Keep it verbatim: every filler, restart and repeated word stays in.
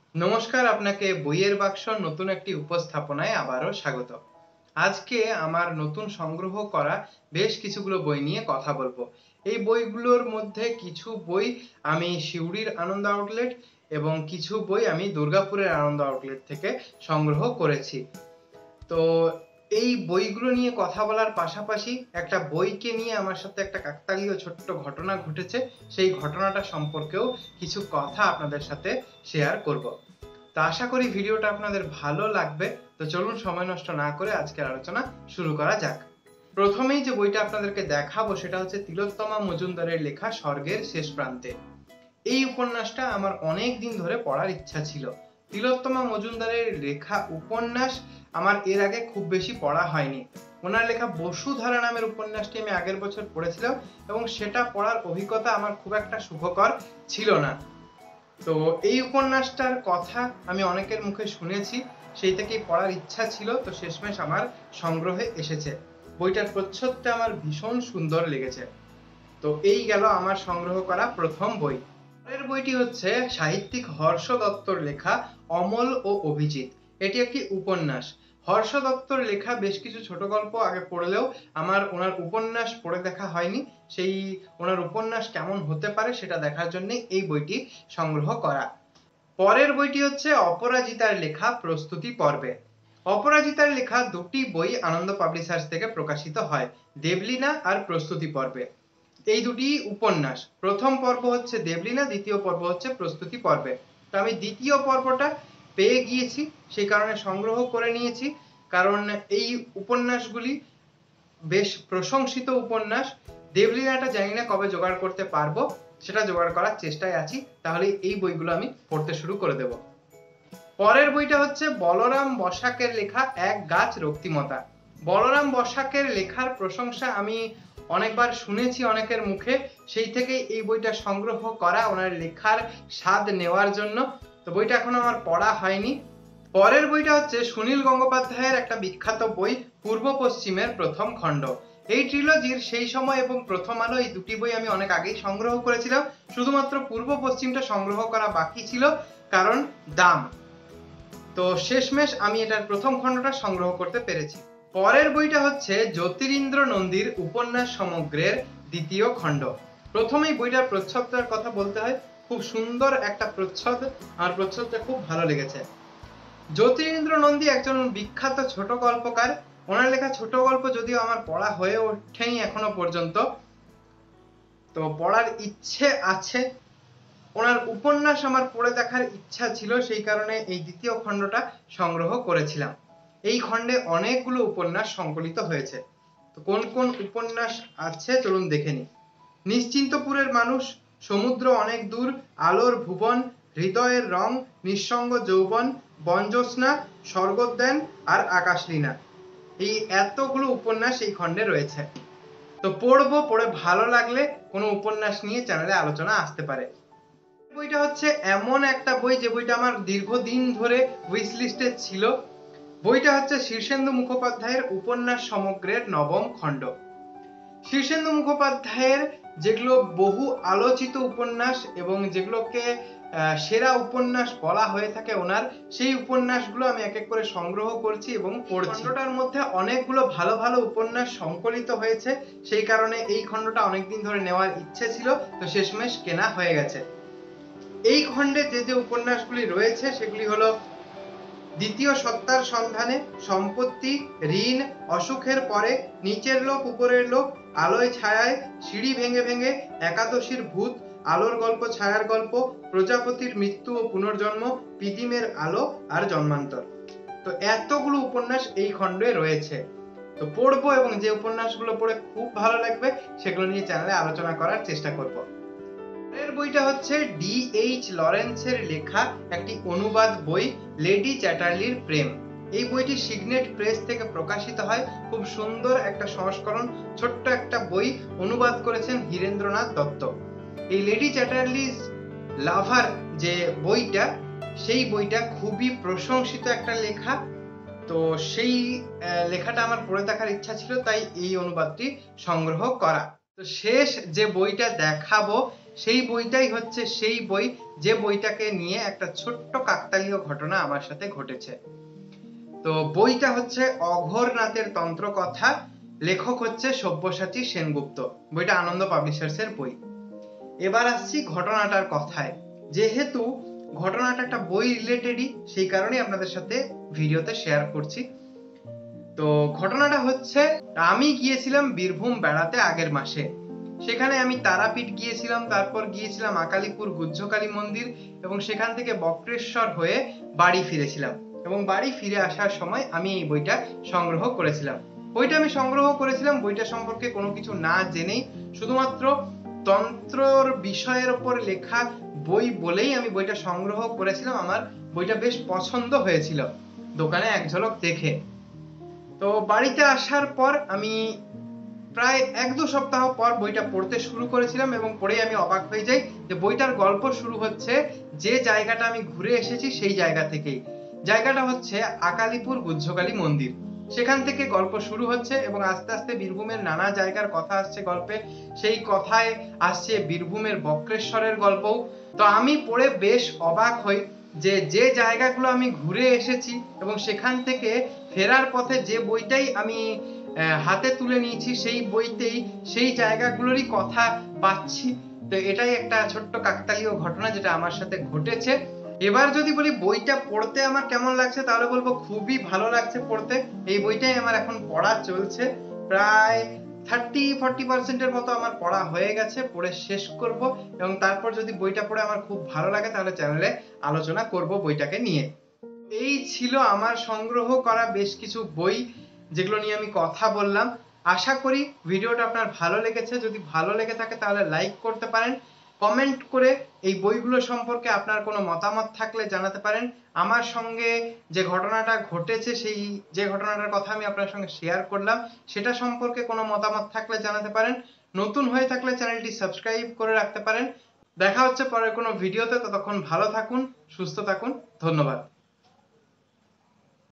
নমস্কার, আপনাকে বইয়ের বাক্স নতুন একটি উপস্থাপনায় আবারও স্বাগত। আজকে আমার নতুন সংগ্রহ করা বেশ কিছুগুলো বই নিয়ে কথা বলবো। এই বইগুলোর মধ্যে কিছু বই আমি সিউড়ির আনন্দ আউটলেট এবং কিছু বই আমি দুর্গাপুরের আনন্দ আউটলেট থেকে সংগ্রহ করেছি। তো এই বইগুলো নিয়ে কথা বলার পাশাপাশি একটা বইকে নিয়ে আমার সাথে একটা কাকতালীয় ছোট্ট ঘটনা ঘটেছে, সেই ঘটনাটা সম্পর্কেও কিছু কথা আপনাদের সাথে শেয়ার করব। তো আশা করি ভিডিওটা আপনাদের ভালো লাগবে। তো চলুন সময় নষ্ট না করে আজকের আলোচনা শুরু করা যাক। প্রথমেই যে বইটা আপনাদেরকে দেখাবো সেটা হচ্ছে তিলোত্তমা মজুমদারের লেখা স্বর্গের শেষ প্রান্তে। এই উপন্যাসটা আমার অনেক দিন ধরে পড়ার ইচ্ছা ছিল। তিলোত্তমা মজুমদারের লেখা উপন্যাস আমার এর আগে খুব বেশি পড়া হয়নি। ওনার লেখা বসুধারা নামের উপন্যাসটি আমি আগের বছর পড়েছিলাম এবং সেটা পড়ার অভিজ্ঞতা আমার খুব একটা সুখকর ছিল না। তো এই উপন্যাসটার কথা আমি অনেকের মুখে শুনেছি, সেই থেকেই পড়ার ইচ্ছা ছিল। তো শেষমেশ আমার সংগ্রহে এসেছে। বইটার প্রচ্ছদটা আমার ভীষণ সুন্দর লেগেছে। তো এই গেল আমার সংগ্রহ করা প্রথম বই। পরের বইটি হচ্ছে সাহিত্যিক হর্ষ দত্তর লেখা অমল ও অভিজিৎ। এটি একটি উপন্যাস। হর্ষ দত্তর লেখা বেশ কিছু ছোট গল্প আগে পড়লেও আমার ওনার উপন্যাস পড়ে দেখা হয়নি। সেই ওনার উপন্যাস কেমন হতে পারে সেটা দেখার জন্য এই বইটি সংগ্রহ করা। পরের বইটি হচ্ছে অপরাজিতার লেখা প্রস্তুতি পর্বে। অপরাজিতার লেখা দুটি বই আনন্দ পাবলিশার্স থেকে প্রকাশিত হয়, দেবলীনা আর প্রস্তুতি পর্বে। এই দুটি উপন্যাস। প্রথম পর্ব হচ্ছে দেবলীনা, দ্বিতীয় পর্ব হচ্ছে প্রস্তুতি পর্বে। তো আমি দ্বিতীয় পর্বটা পেয়ে গিয়েছি, সেই কারণে সংগ্রহ করে নিয়েছি। কারণ এই উপন্যাসগুলি বেশ প্রশংসিত উপন্যাস। দেবলীনাটা জানি না কবে জোগাড় করতে পারবো, সেটা জোগাড় করার চেষ্টায় আছি। তাহলে এই বইগুলো আমি পড়তে শুরু করে দেব। পরের বইটা হচ্ছে বলরাম বসাকের লেখা এক গাছ রক্তিমতা। বলরাম বসাকের লেখার প্রশংসা আমি অনেকবার শুনেছি অনেকের মুখে, সেই থেকেই এই বইটা সংগ্রহ করা ওনার লেখার স্বাদ নেওয়ার জন্য। তো বইটা এখনো আমার পড়া হয়নি। পরের বইটা হচ্ছে সুনীল গঙ্গোপাধ্যায়ের একটা বিখ্যাত বই পূর্ব পশ্চিমের প্রথম খণ্ড। এই ট্রিলজির সেই সময় এবং প্রথম আলো এই দুটি বই আমি অনেক আগেই সংগ্রহ করেছিলাম। শুধুমাত্র পূর্ব পশ্চিমটা সংগ্রহ করা বাকি ছিল, কারণ দাম। তো শেষমেশ আমি এটার প্রথম খণ্ডটা সংগ্রহ করতে পেরেছি। পরের বইটা হচ্ছে জ্যোতিরিন্দ্র নন্দীর উপন্যাস সমগ্রের দ্বিতীয় খণ্ড। প্রথমেই বইটার প্রচ্ছদটার কথা বলতে হয়। খুব সুন্দর একটা প্রচ্ছদ, আর প্রচ্ছদটা খুব ভালো লেগেছে। জ্যোতিরিন্দ্র নন্দী একজন বিখ্যাত ছোট গল্পকার। ওনার লেখা ছোট গল্প যদিও আমার পড়া হয়ে ওঠেনি এখনো পর্যন্ত, তো পড়ার ইচ্ছে আছে। ওনার উপন্যাস আমার পড়ে দেখার ইচ্ছা ছিল, সেই কারণে এই দ্বিতীয় খণ্ডটা সংগ্রহ করেছিলাম। এই খণ্ডে অনেকগুলো উপন্যাস সংকলিত হয়েছে। তো কোন কোন উপন্যাস আছে চলুন দেখে নিই। নিশ্চিন্তপুরের মানুষ, সমুদ্র অনেক দূর, আলোর ভুবন, হৃদয়ের রং, নিঃসঙ্গ যৌবন, বনজ্যোৎস্না, স্বর্গোদ্যান আর আকাশলীনা। এই এতগুলো উপন্যাস এই খণ্ডে রয়েছে। তো পড়বো, পড়ে ভালো লাগলে কোনো উপন্যাস নিয়ে চ্যানেলে আলোচনা আসতে পারে। বইটা হচ্ছে এমন একটা বই যে বইটা আমার দীর্ঘদিন ধরে উইশ লিস্টে ছিল। বইটা হচ্ছে শীর্ষেন্দু মুখোপাধ্যায়ের উপন্যাস সমগ্রের নবম খণ্ড। শীর্ষেন্দু মুখোপাধ্যায়ের যেগুলো বহু আলোচিত উপন্যাস এবং যেগুলোকে সেরা উপন্যাস বলা হয়ে থাকে ওনার, সেই উপন্যাসগুলো আমি এক এক করে সংগ্রহ করছি এবং পড়ছি। খণ্ডটার মধ্যে অনেকগুলো ভালো ভালো উপন্যাস সংকলিত হয়েছে, সেই কারণে এই খণ্ডটা অনেকদিন ধরে নেওয়ার ইচ্ছে ছিল। তো শেষমেশ কেনা হয়ে গেছে। এই খণ্ডে যে যে উপন্যাসগুলি রয়েছে সেগুলি হলো দ্বিতীয় সত্তার সন্ধানে, সম্পত্তি, ঋণ, অসুখের পরে, নিচের লোক উপরের লোক, আলোয় ছায়ায়, সিঁড়ি ভেঙে ভেঙে, একাদশীর ভূত, আলোর গল্প ছায়ার গল্প, প্রজাপতির মৃত্যু ও পুনর্জন্ম, পিদিমের আলো আর জন্মান্তর। তো এতগুলো উপন্যাস এই খণ্ডে রয়েছে। তো পড়বো এবং যে উপন্যাসগুলো পড়ে খুব ভালো লাগবে সেগুলো নিয়ে চ্যানেলে আলোচনা করার চেষ্টা করব। এর বইটা হচ্ছে ডি এইচ লরেন্সের লেখা একটি অনুবাদ বই, লেডি চ্যাটার্লির প্রেম। এই বইটি সিগনেট প্রেস থেকে প্রকাশিত হয়। খুব সুন্দর একটা সংস্করণ, ছোট্ট একটা বই, অনুবাদ করেছেন হীরেন্দ্রনাথ দত্ত। এই লেডি চ্যাটার্লিজ লাভার যে বইটা, সেই বইটা খুবই প্রশংসিত একটা লেখা। তো সেই লেখাটা আমার পড়ে দেখার ইচ্ছা ছিল, তাই এই অনুবাদটি সংগ্রহ করা। তো শেষ যে বইটা দেখাবো সেই বইটাই হচ্ছে সেই বই যে বইটাকে নিয়ে একটা ছোট্ট কাকতালীয় ঘটনা আমার সাথে ঘটেছে। তো বইটা হচ্ছে অঘোরনাথের তন্ত্রকথা, লেখক হচ্ছে সব্যসাচী সেনগুপ্ত, বইটা আনন্দ পাবলিশার্স এর বই। এবার আসছি ঘটনাটার কথায়। যেহেতু ঘটনাটা একটা বই রিলেটেডই, সেই কারণেই আপনাদের সাথে ভিডিওতে শেয়ার করছি। তো ঘটনাটা হচ্ছে, আমি গিয়েছিলাম বীরভূম বেড়াতে আগের মাসে। সেখানে আমি তারাপীঠ গিয়েছিলাম, তারপর গিয়েছিলাম আকালিপুর গুহ্যকালী মন্দির এবং সেখান থেকে বক্রেশ্বর হয়ে বাড়ি ফিরেছিলাম। এবং বাড়ি ফিরে আসার সময় আমি এই বইটা সংগ্রহ করেছিলাম। বইটা আমি সংগ্রহ করেছিলাম বইটা সম্পর্কে কোনো কিছু না জেনেই, শুধুমাত্র তন্ত্রর বিষয়ের উপর লেখা বই বলেই আমি বইটা সংগ্রহ করেছিলাম। আমার বইটা বেশ পছন্দ হয়েছিল দোকানে এক ঝলক দেখে। তো বাড়িতে আসার পর আমি প্রায় এক দু সপ্তাহ পর বইটা পড়তে শুরু করেছিলাম এবং পড়েই আমি অবাক হয়ে যাই যে বইটার গল্প শুরু হচ্ছে যে জায়গাটা আমি ঘুরে এসেছি সেই জায়গা থেকেই। জায়গাটা হচ্ছে আকালিপুর গুহ্যকালী মন্দির। সেখান থেকে গল্প শুরু হচ্ছে এবং আস্তে আস্তে বীরভূমের নানা জায়গার কথা আসছে গল্পে। সেই কথায় আসছে বীরভূমের বক্রেশ্বরের গল্পও। তো আমি পড়ে বেশ অবাক হই যে যে জায়গাগুলো আমি ঘুরে এসেছি এবং সেখান থেকে ফেরার পথে যে বইটাই আমি হাতে তুলে নিয়েছি সেই বইতেই সেই জায়গাগুলোরই কথা পাচ্ছি। তো এটাই একটা ছোট্ট কাকতালীয় ঘটনা যেটা আমার সাথে ঘটেছে। এবার যদি বলি বইটা পড়তে আমার কেমন লাগছে, তাহলে বলবো খুবই ভালো লাগছে পড়তে। এই বইটাই আমার এখন পড়া চলছে, প্রায় থার্টি ফর্টি পার্সেন্ট এর মতো আমার পড়া হয়ে গেছে, পড়ে শেষ করব এবং তারপর যদি বইটা পড়ে আমার খুব ভালো লাগে তাহলে চ্যানেলে আলোচনা করব বইটাকে নিয়ে। এই ছিল আমার সংগ্রহ করা বেশ কিছু বই যেগুলো নিয়ে আমি কথা বললাম। আশা করি ভিডিওটা আপনার ভালো লেগেছে। যদি ভালো লেগে থাকে তাহলে লাইক করতে পারেন, কমেন্ট করে এই বইগুলো সম্পর্কে আপনার কোনো মতামত থাকলে জানাতে পারেন। আমার সঙ্গে যে ঘটনাটা ঘটেছে, সেই যে ঘটনাটার কথা আমি আপনার সঙ্গে শেয়ার করলাম, সেটা সম্পর্কে কোনো মতামত থাকলে জানাতে পারেন। নতুন হয়ে থাকলে চ্যানেলটি সাবস্ক্রাইব করে রাখতে পারেন। দেখা হচ্ছে পরের কোনো ভিডিওতে। ততক্ষণ ভালো থাকুন, সুস্থ থাকুন। ধন্যবাদ।